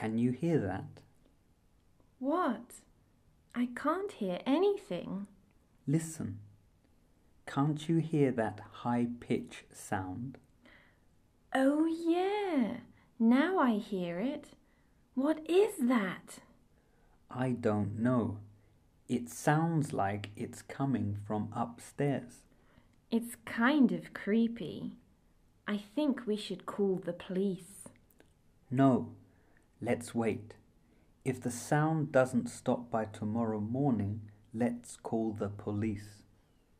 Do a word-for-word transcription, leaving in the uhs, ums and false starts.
Can you hear that? What? I can't hear anything. Listen. Can't you hear that high-pitch sound? Oh, yeah. Now I hear it. What is that? I don't know. It sounds like it's coming from upstairs. It's kind of creepy. I think we should call the police. No, let's wait. If the sound doesn't stop by tomorrow morning, let's call the police.